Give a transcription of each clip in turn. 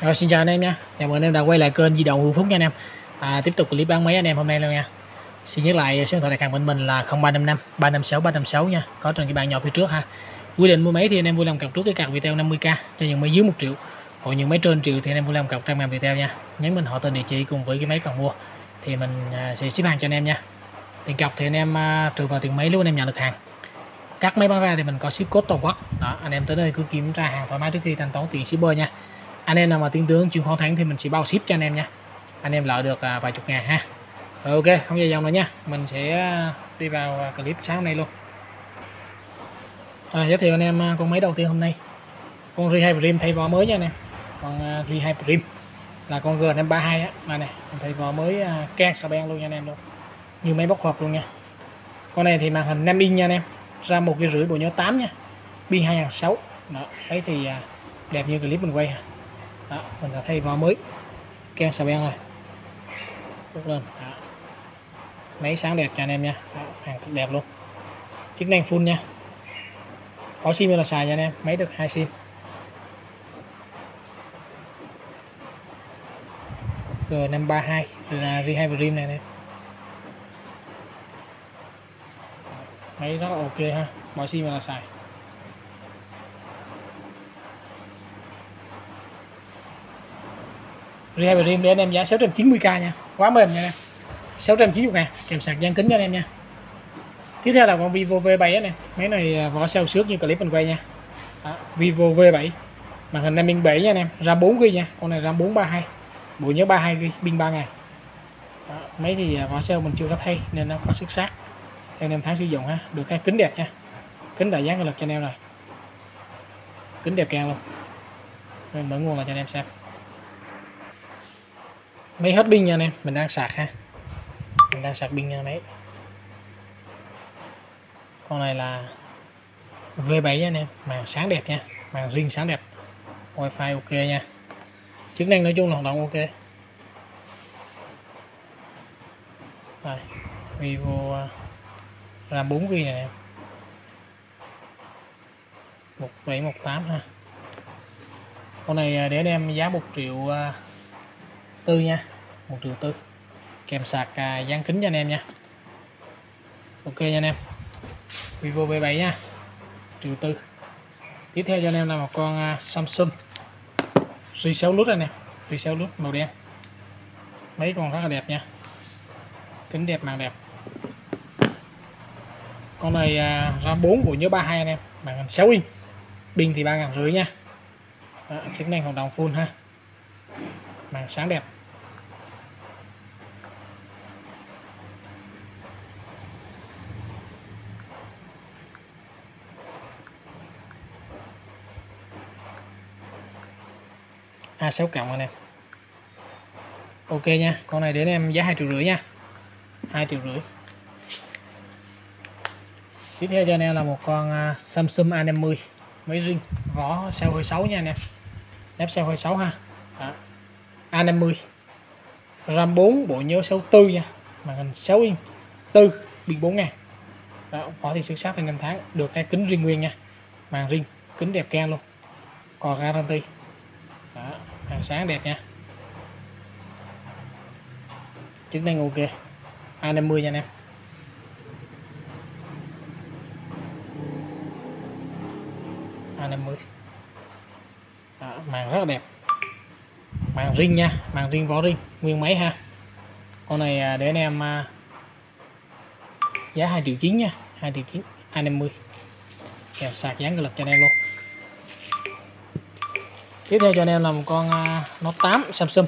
Rồi xin chào anh em nha. Chào mừng anh em đã quay lại kênh Di động Hưng Phúc nha anh em. Tiếp tục clip bán máy anh em hôm nay luôn nha. Xin nhắc lại số điện thoại tài khoản bên mình là 0355 356 356 nha. Có trên cái bảng nhỏ phía trước ha. Quy định mua máy thì anh em vui lòng cọc trước cái card Viettel 50k cho những máy dưới 1 triệu. Còn những máy trên triệu thì anh em vui lòng cọc 100.000 Viettel nha. Nhấn mình họ tên địa chỉ cùng với cái máy cần mua thì mình sẽ ship hàng cho anh em nha. Tiền cọc thì anh em trừ vào tiền máy lúc anh em nhận được hàng. Các máy bán ra thì mình có ship code toàn quốc. Đó, anh em tới đây cứ kiểm tra hàng thoải mái trước khi thanh toán tiền shipper nha. Anh em nào mà tin tưởng chịu khó thắng thì mình sẽ bao ship cho anh em nha. Anh em lợi được vài chục ngàn ha. Rồi ok, không dài dòng nữa nha. Mình sẽ đi vào clip sáng hôm nay luôn. Giới thiệu anh em con máy đầu tiên hôm nay. Con Ri2 Prime thay vỏ mới nha anh em. Con Ri2 Prime là con G532 á, này thay vỏ mới can xà beng luôn nha anh em luôn. Như máy bóc hộp luôn nha. Con này thì màn hình 5 inch nha anh em. RAM 1,5 GB, bộ nhớ 8 nha. Pin 2006. Đó, đấy thì đẹp như clip mình quay ha. Đó, mình đã thay vỏ mới can xà beng rồi tốt lên. Đó. Máy sáng đẹp cho anh em nha. Đó, hàng cực đẹp luôn, chức năng full nha, có sim là xài cho anh em, máy được 2 sim. G532 là Ri2 Prime này nè, máy rất là ok ha, bỏ sim là xài. Ri2 Prime để anh em giá 690k nha, quá mềm nha anh em. 690.000 kèm sạc dán kính cho anh em nha. Tiếp theo là con Vivo V7 này, máy này vỏ sau xước như clip mình quay nha. Đó, Vivo V7 màn hình 5 inch 7 nha anh em, RAM 4GB nha, con này RAM 432, bộ nhớ 32GB, pin 3000. Đó, máy thì vỏ sau mình chưa có thay nên nó có xước sát, theo anh em tháng sử dụng ha. Được cái kính đẹp nha, kính đại dán cái lực cho anh em rồi, kính đẹp càng luôn. Mình mở nguồn là cho anh em xem. Máy hết pin nha anh em, mình đang sạc ha, mình đang sạc pin nha máy. Con này là V7 nha anh em, màn sáng đẹp nha, màn riêng sáng đẹp, wifi ok nha, chức năng nói chung là hoạt động ok. Rồi, Vivo RAM 4GB này, 1718 ha. Con này để anh em giá 1 triệu tư nha, 1 triệu tư kèm sạc dán kính cho anh em nha. Ok nha anh em, Vivo V7 nha, 1 triệu tư. Tiếp theo cho anh em là một con Samsung Ri6 Lux này nè, Ri6 Lux màu đen, mấy con rất là đẹp nha, kính đẹp, màn đẹp. Con này RAM 4, bộ nhớ 32 anh em, màn hình 6 inch, pin thì 3500 nha. Đó, chức năng hoạt động full ha, màn sáng đẹp. A6 cộng anh em. Ok nha, con này đến em giá 2,5 triệu nha, 2,5 triệu. Tiếp theo cho anh em là một con Samsung A50 máy riêng, vỏ sau hơi 6 nha anh em, lắp sau hơi 6 ha. Đó. A50 RAM 4, bộ nhớ 64 nha, màn hình 6 inch 4, pin 4000. Đó, vỏ thì xuất sắc thành 5 tháng, được cái kính riêng nguyên nha, màn riêng, kính đẹp can luôn, còn guarantee. Đó, hàng sáng đẹp nha, chức năng ok. A50 nha anh em. A50. Đó, màn rất là đẹp, màn riêng nha, màn riêng, vỏ riêng, nguyên máy ha. Con này để anh em giá 2,9 triệu nha, 2,9 triệu. A50 kèm sạc dán cái lực cho anh em luôn. Tiếp theo cho anh em là một con Note 8 Samsung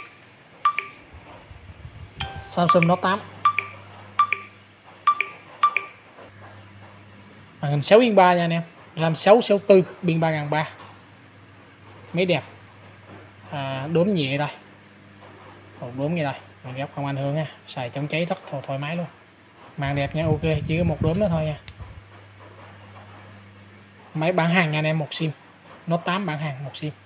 Note 8, màn hình 6 inch 3 nha anh em, RAM 664, pin 3300. Máy đẹp, đốm nhẹ đây, một đốm như đây, mình gấp không ảnh hưởng nha, xài chống cháy rất thoải mái luôn, màn đẹp nha, ok, chỉ có một đốm nữa thôi nha. Máy bán hàng nha anh em, một sim, Note 8 bán hàng một sim,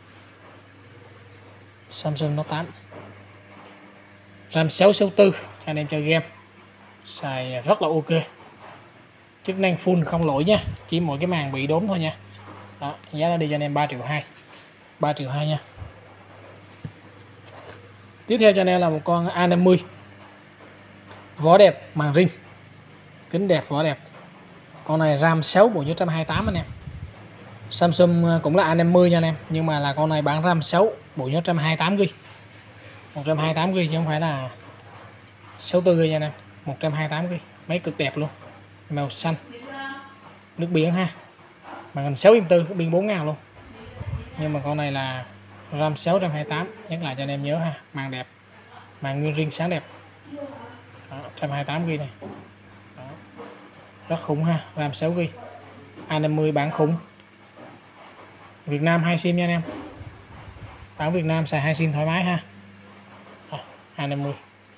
Samsung Note 8, RAM 664 cho anh em chơi game, xài rất là ok, chức năng full không lỗi nha, chỉ mỗi cái màn bị đốm thôi nha. Đó, giá nó đi cho anh em 3,2 triệu, 3,2 triệu nha. Tiếp theo cho anh em là một con A50, vỏ đẹp, màn ring, kính đẹp, vỏ đẹp. Con này RAM 6 bộ nhớ 128 anh em. Samsung cũng là A50 nha anh em, nhưng mà là con này bán RAM 6 bộ nhớ 128GB, 128GB chứ không phải là 64GB nha anh em. 128GB, máy cực đẹp luôn, màu xanh nước biển ha, màn hình 6.4, pin 4000 luôn. Nhưng mà con này là RAM 628, nhắc lại cho anh em nhớ ha. Màn đẹp, màn nguyên ring sáng đẹp. Đó, 128GB này. Đó, rất khủng ha, RAM 6GB, A50 bản khủng. Việt Nam 2 sim nha anh em, bản Việt Nam xài 2 sim thoải mái ha. A50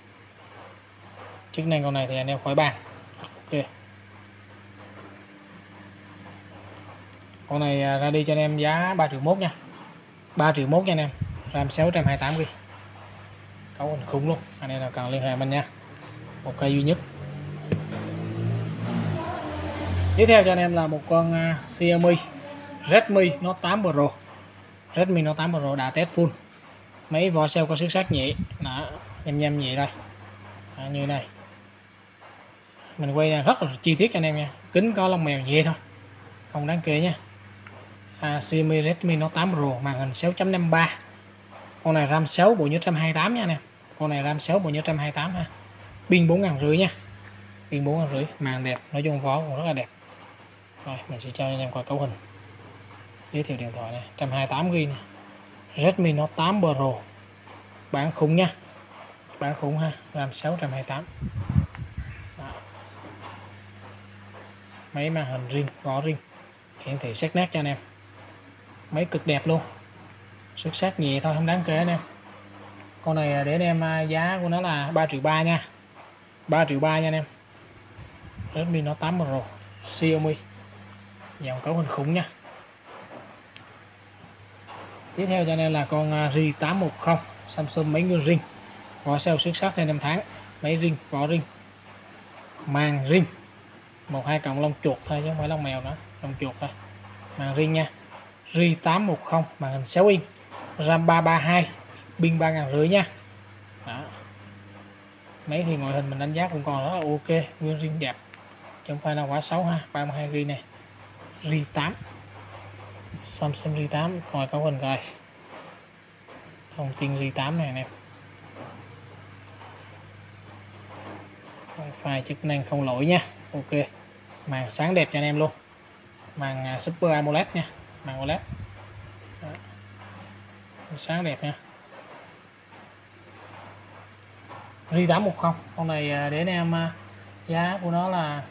chức năng con này thì anh em khỏi bàn. Ok, con này ra đi cho anh em giá 3.100.000 nha, 3.100.000 nha anh em, RAM 628GB, cấu hình khủng luôn. Anh em nào cần liên hệ mình nha, một cây duy nhất. Tiếp theo cho anh em là một con Xiaomi Redmi Note 8 Pro. Redmi Note 8 Pro đã test full, mấy vỏ sale có xước sát nhẹ, đó, nhâm nhẹ đây. Đó, như này mình quay rất là chi tiết cho anh em nha, kính có lông mèo nhẹ thôi, không đáng kể nha. Xiaomi Redmi Note 8 Pro, màn hình 6.53, con này RAM 6 bộ nhớ 128 nha anh em. Con này RAM 6 bộ nhớ 128 ha, pin 4.500 nha, pin 4.500, màn đẹp, nói chung vỏ cũng rất là đẹp. Rồi mình sẽ cho anh em coi cấu hình, giới thiệu điện thoại này, 128GB này, Redmi Note 8 Pro, bản khủng nha, bản khủng ha, RAM 628. Đó. Máy màn hình ring, vỏ ring, hiển thị sắc nét cho anh em, máy cực đẹp luôn, xước sát nhẹ thôi, không đáng kể anh em. Con này để anh em giá của nó là 3.300.000 nha, 3.300.000 nha anh em. Redmi Note 8 Pro Xiaomi, dòng cấu hình khủng nha. Tiếp theo cho nên là con J810 Samsung, máy nguyên ring, vỏ sale xuất sắc thêm 5 tháng, máy ring, vỏ ring, màn ring 12 cộng lông chuột thôi chứ không phải lông mèo nữa, lông chuột thôi, màn ring nha. J810, màn hình 6 inch, RAM 332, pin 3.500 nha. Đó. Máy thì ngoại hình mình đánh giá cũng còn rất là ok, nguyên ring đẹp chứ không phải là quá xấu ha. 32GB này, J8, Samsung J8, coi cấu hình coi thông tin J8 này nè, file chức năng không lỗi nha. Ok, màn sáng đẹp cho anh em luôn, màn Super AMOLED nha, màn OLED. Đó. Sáng đẹp nha. J810, con này để anh em giá của nó là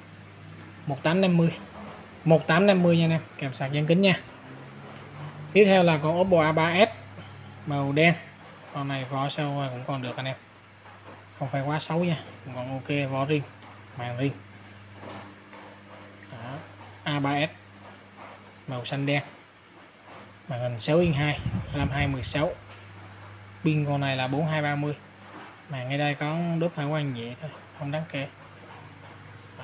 1850 nha anh em, kèm sạc gian kính nha. Tiếp theo là con Oppo A3s màu đen, con này vỏ sau cũng còn được anh em, không phải quá xấu nha, cũng còn ok, vỏ ring, màn ring. Đó. A3s màu xanh đen, màn hình 6 inch 2, RAM 216, pin con này là 4230, màn ngay đây có đốt phản quang nhẹ thôi, không đáng kể. Đó.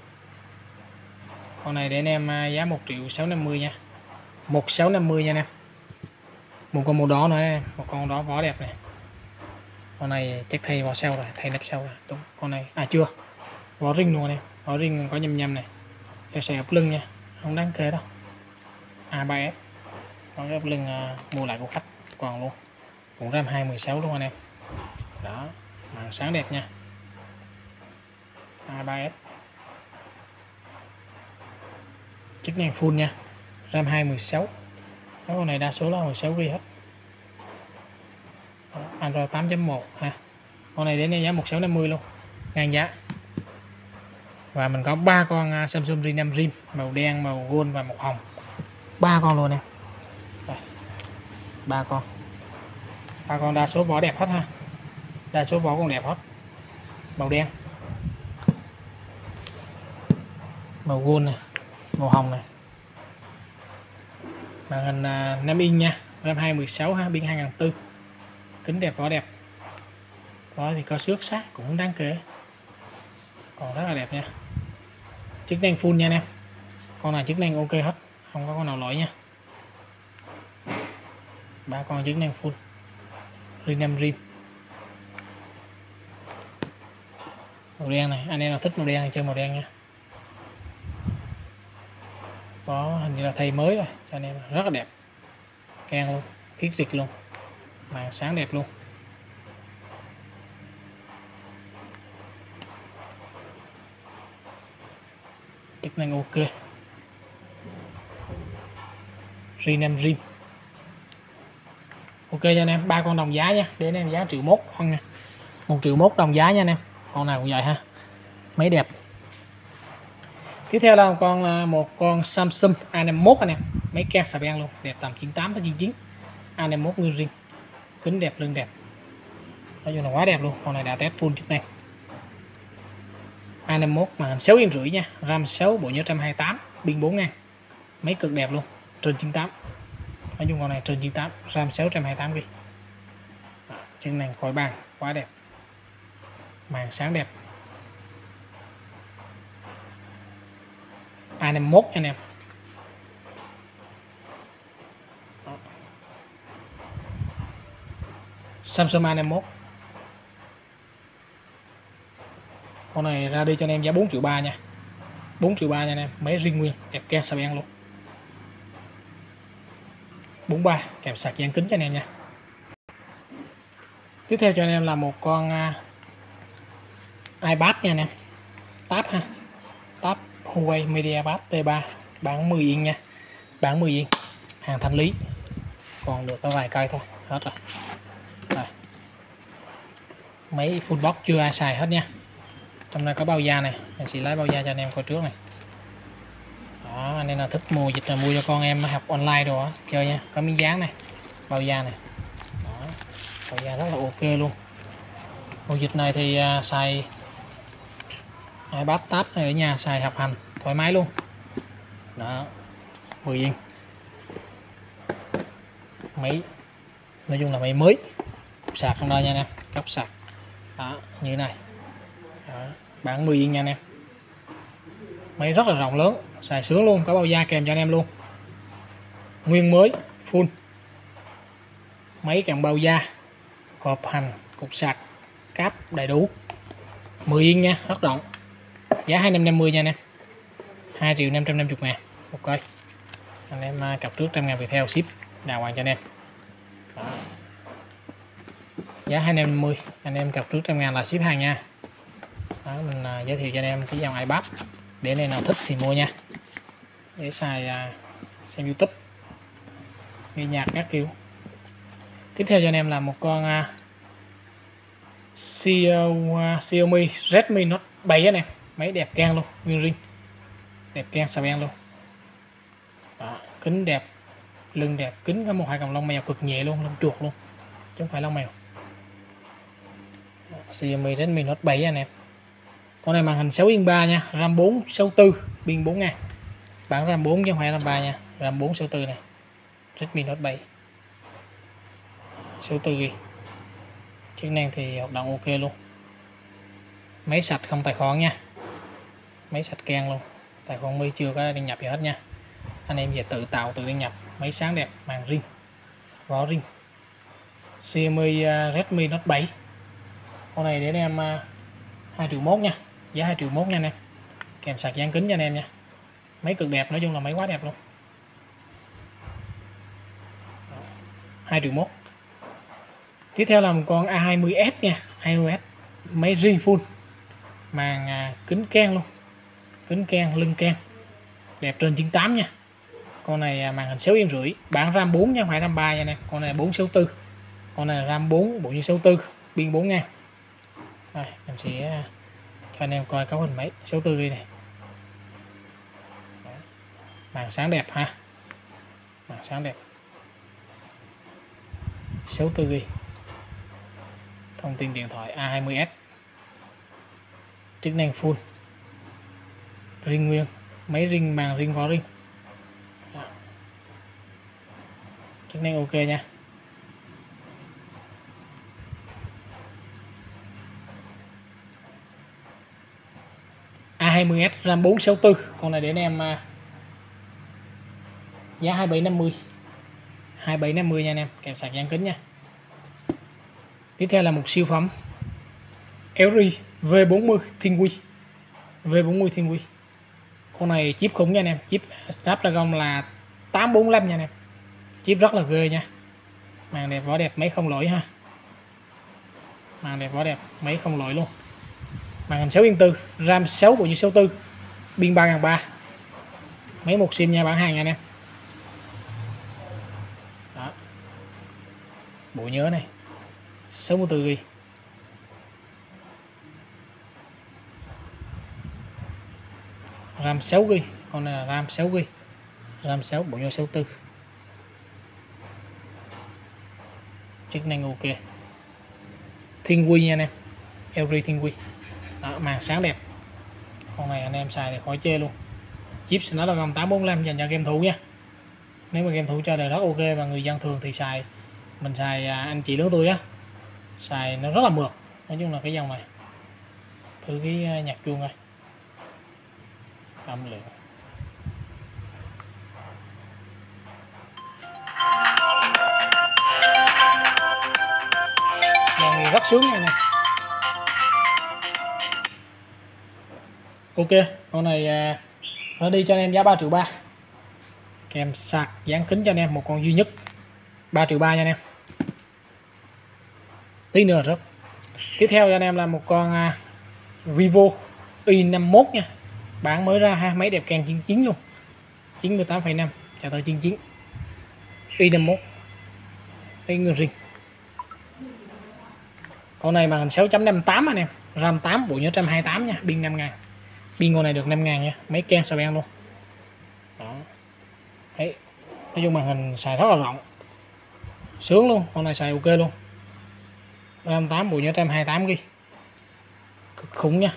Con này để anh em giá 1.650.000 nha, 1.650 nha anh em. Một con màu đỏ nữa em, một con đỏ vỏ đẹp này. Con này chắc thay vỏ sau rồi, thay nắp sau rồi. Đúng, con này chưa, vỏ ring luôn em, vỏ ring có nhâm này, theo xe ốp lưng nha, không đáng kể đâu. A3s có ốp lưng mua lại của khách còn luôn, cũng RAM 216 luôn anh em. Đó, màn sáng đẹp nha, A3s chức năng full nha, RAM 216. Con này đa số là 16GB hết. Đó, Android 8.1 ha. Con này đến giá 1.650 luôn, ngang giá. Và mình có 3 con Samsung J5 Rim, màu đen, màu gold và màu hồng, 3 con luôn nè. 3 con đa số vỏ đẹp hết ha, đa số vỏ còn đẹp hết. Màu đen, màu gold này, màu hồng này, màn hình 5 inch nha, RAM 216 ha, pin 2004, kính đẹp, vỏ đẹp, vỏ thì có xước sát cũng đáng kể, còn rất là đẹp nha. Chức năng full nha anh em, con này chức năng ok hết, không có con nào lỗi nha. 3 con chức năng full, J5 Rim Màu đen này, anh em nào thích màu đen thì chơi màu đen nha. Có hình như là thay mới rồi cho anh em, rất là đẹp, keng luôn, khiết rịch luôn, màn sáng đẹp luôn. Chức năng ok. Rin em rim. Ok cho anh em, 3 con đồng giá nha, để anh em giá 1,1 triệu không nha. 1,1 triệu đồng giá nha anh em. Con nào cũng vậy ha. Máy đẹp. Tiếp theo là một con Samsung A51 anh em. Máy keng xà beng luôn, đẹp tầm 98 tới 99. A51 nguyên rim. Kính đẹp, lưng đẹp. Nói chung là quá đẹp luôn. Con này đã test full chức năng. A51 màn hình 6,5 inch nha, RAM 6, bộ nhớ 128, pin 4000. Máy cực đẹp luôn, trên 98. Nói chung con này trên 98, RAM 6, 128GB. Chức năng khỏi bàn, quá đẹp. Màn sáng đẹp. A51 anh em. Samsung A51. Con này ra đi cho anh em giá 4,3 triệu nha. 4,3 triệu nha anh em, máy riêng nguyên, đẹp keng xà beng luôn. 43 kèm sạc dán kính cho anh em nha. Tiếp theo cho anh em là một con iPad nha anh em. Tab ha. Tab Huawei MediaPad T3 bản 10 inch nha. Bản 10 inch, hàng thanh lý. Còn được có vài cây thôi, hết rồi. Rồi. Máy full box chưa ai xài hết nha. Trong đây có bao da này, mình sẽ lấy bao da cho anh em coi trước này. Đó, anh em nào thích mua dịch là mua cho con em học online rồi á, chơi nha. Có miếng dán này, bao da này. Đó, bao da rất là ok luôn. Mùa dịch này thì xài iPad Tab này ở nhà xài học hành thoải mái luôn. Đó, 10 inch. Máy nói chung là máy mới, sạc trong đây nha anh em, cấp sạc. Đó, như thế này. Đó, bản 10 inch nha anh em. Máy rất là rộng lớn, xài sướng luôn, có bao da kèm cho anh em luôn. Nguyên mới, full. Máy kèm bao da, hộp hành, cục sạc, cáp đầy đủ. 10 inch nha, rất rộng. Giá 250 nha anh em. 2.550.000 một cây. Anh em cặp trước 100.000 Viettel ship đàng hoàng cho anh em. Đó. Giá 250, anh em cặp trước 100.000 là ship hàng nha. Đó, mình giới thiệu cho anh em cái dòng iPad để anh em nào thích thì mua nha, để xài xem YouTube, nghe nhạc các kiểu. Tiếp theo cho anh em là một con Xiaomi Redmi Note 7 anh em. Máy đẹp keng luôn, nguyên ring, đẹp keng xà beng luôn. Đó, kính đẹp, lưng đẹp, kính có một hai cọng lông mèo cực nhẹ luôn, lông chuột luôn chứ không phải lông mèo. Đó, Xiaomi Redmi Note 7 anh em. Con này màn hình 6,3 nha, RAM 4 64, pin 4000. Bản RAM 4 chứ không phải RAM 3 nha, RAM 4 64 này. Redmi Note 7 64GB. Chức năng thì hoạt động ok luôn. Máy sạch không tài khoản nha. Máy sạch keng luôn. Tài khoản My chưa có đăng nhập gì hết nha. Anh em về tự tạo tự đăng nhập. Máy sáng đẹp, màn ring, vỏ ring. Xiaomi Redmi Note 7. Con này để anh em 2,1 triệu nha. Giá 2,1 triệu nha anh em. Kèm sạc dán kính cho anh em nha. Máy cực đẹp, nói chung là máy quá đẹp luôn. 2,1 triệu. Tiếp theo là một con A20s nha. A20s máy riêng full, màn kính keng luôn, kính keng, lưng keng, đẹp trên 98 nha. Con này màn hình 6,5 inch, bản RAM 4 nha, không phải RAM 3 nha nè. Con này 464, con này RAM 4 bộ như 64, pin 4000. Rồi mình sẽ cho anh em coi cấu hình máy 64GB này. Đó. Màn sáng đẹp ha, màn sáng đẹp, 64GB. Thông tin điện thoại A20s, chức năng full, ring nguyên, máy ring, màn ring, vỏ ring. Đó. Chức năng ok nha. A20s RAM 464, con này để anh em giá 2750, 2750 nha anh em, kèm sạc dán kính nha. Tiếp theo là một siêu phẩm LG V40 Thiên Quy. V40 Thiên Quy. Con này chip khủng nha anh em, chip Snapdragon là 845 nha anh em. Chip rất là ghê nha. Màn đẹp vỏ đẹp, máy không lỗi ha. Màn đẹp vỏ đẹp, máy không lỗi luôn. Màn hình 6 Gen 4, RAM 6 bộ nhớ 64, pin 3300. Máy một sim nha, bản hàng nha anh em. Đó. Bộ nhớ này 64GB. RAM 6GB, con này là RAM 6GB. RAM 6 bộ nhớ 64. Chức năng ok. Thiên Quy nha anh em. LG Thiên Quy. Đó, màn sáng đẹp. Con này anh em xài thì khỏi chê luôn. Chip Snapdragon 845 dành cho game thủ nha. Nếu mà game thủ chơi đời rất ok, và người dân thường thì xài, mình xài anh chị lớn tuổi á, xài nó rất là mượt. Nói chung là cái dòng này. Thử cái nhạc chuông này. Âm lượng. Nghe rất sướng nha này. Ok, con này nó đi cho anh em giá 3 triệu 3. Kèm sạc dán kính cho anh em một con duy nhất. 3 triệu 3 nha anh em. Tí nữa rồi. Tiếp theo cho anh em là một con Vivo Y51 nha. Bán mới ra ha, máy đẹp càng 99 luôn. 98,5 trả tới 99. Y51. Đây người rình. Con này màn hình 6.58 anh em, RAM 8, bộ nhớ 128 nha, pin 5000. Pin con này được 5000 nha, máy ken sao ben luôn. Đó. Đấy. Nói chung màn hình xài rất là rộng. Sướng luôn, con này xài ok luôn. RAM 8, bộ nhớ 128GB. Cực khủng nha.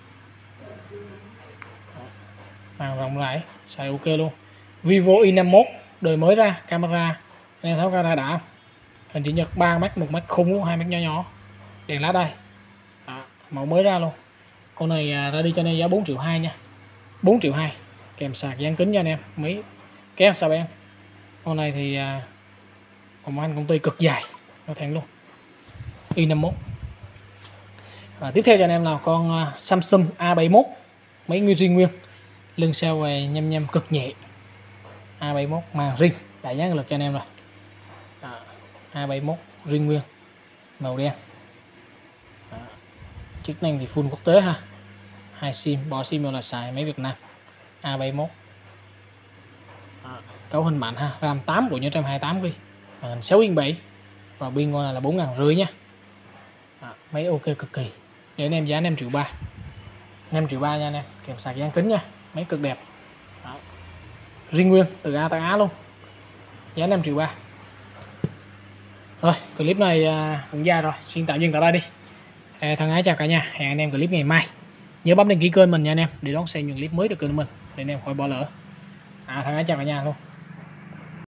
Màn rộng rãi, xài ok luôn. Vivo Y51 đời mới ra, camera anh em thấy camera đã không? Hình chữ nhật 3 mắt, 1 mắt khủng luôn, 2 mắt nhỏ nhỏ. Đèn lá đây. Đó, mẫu mới ra luôn. Con này ra đi cho nên giá 4 triệu 2 nha. 4 triệu 2 kèm sạc dán kính cho anh em, mấy kéo sao em. Con này thì còn anh công ty cực dài, nó thẳng luôn. Y51. Và tiếp theo cho anh em là con Samsung A71, mấy nguyên riêng nguyên, lưng sau về nhâm nhâm cực nhẹ. A71 màn riêng đã dán lực cho anh em rồi. Đó, A71 riêng nguyên màu đen. Đó. Chức năng thì full quốc tế ha, 2 sim, bỏ sim rồi là xài máy Việt Nam. A71. Đó. Cấu hình mạnh ha, RAM 8 bộ nhớ 128GB, màn hình 6 Gen 7 và pin con này là 4.500 nha. Đó. Máy ok cực kỳ. Để anh em giá 5 triệu 3. 5 triệu 3 nha anh em, kèm sạc dán kính nha, máy cực đẹp. Đó. Riêng nguyên từ A tới Á luôn, giá 5 triệu 3. Rồi clip này cũng dài rồi, xin tạm dừng tại đây đi. Thân ái chào cả nhà, hẹn anh em clip ngày mai. Nhớ bấm đăng ký kênh mình nha anh em, để đón xem những clip mới từ kênh mình, để anh em khỏi bỏ lỡ. Thân ái chào cả nhà luôn.